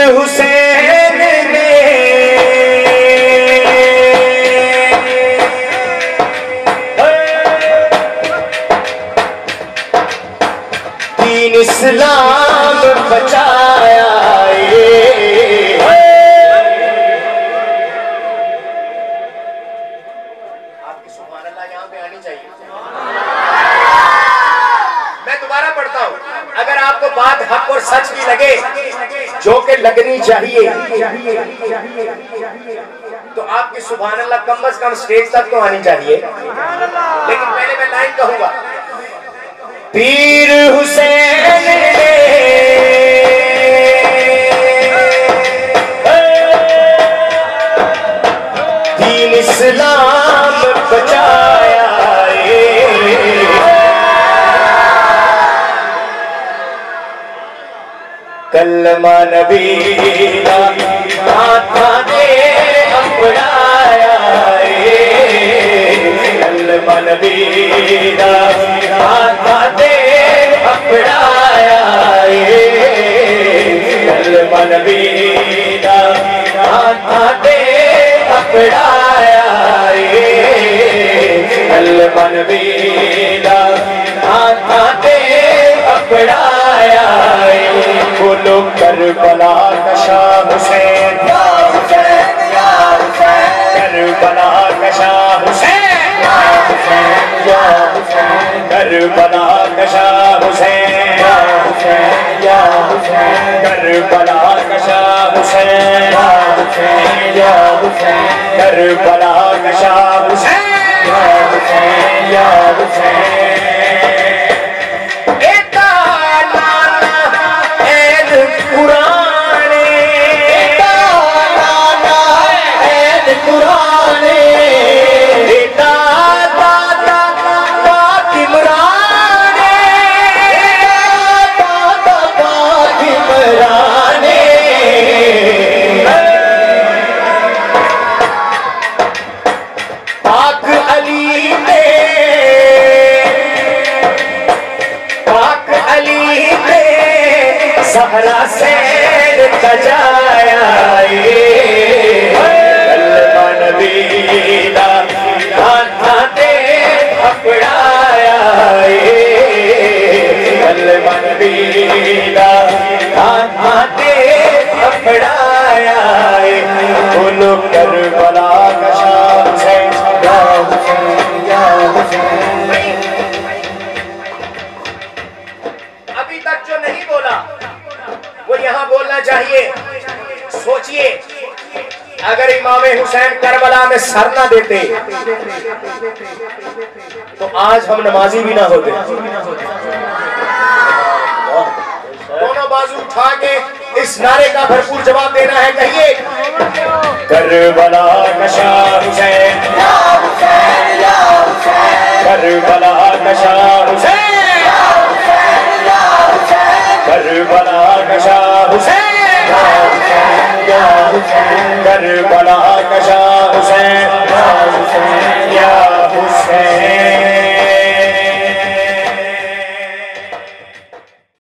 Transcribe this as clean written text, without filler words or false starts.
हुसैन ने दीन इस्लाम बचाया। आपकी सुभान अल्लाह यहाँ पे आनी चाहिए। मैं दोबारा पढ़ता हूँ, अगर आपको बात हक और सच की लगे, जो कि लगनी चाहिए, तो आपकी सुभान अल्लाह कम से कम स्टेज तक तो आनी चाहिए। लेकिन पहले मैं लाइन कहूंगा, पीर हुसैन ने दीन इस्लाम बचाया। कलमा नबी का माथा दे अपनाया। कलमा नबी का माथा दे अपनाया। कलमा नबी का माथा दे अपनाया। कलमा नबी का माथा दे अपनाया। बोलो करबला का शाह हुसैन, करबला का शाह हुसैन, करबला का शाह हुसैन, करबला का शाह हुसैन, करबला का शाह हुसैन। सहरा से सजाया। कलमा नबी दा माथा दे अपनाया। कलमा नबी दा माथा दे अपनाया। बोलो करबला का शाह हुसैन, या हुसैन, या हुसैन। अभी तक जो नहीं बोला वो यहाँ बोलना चाहिए। सोचिए, अगर इमाम हुसैन करबला में सर ना देते तो आज हम नमाजी भी ना होते। दोनों बाजू उठा के इस नारे का भरपूर जवाब देना है। कहिए, करबला का शाह हुसैन।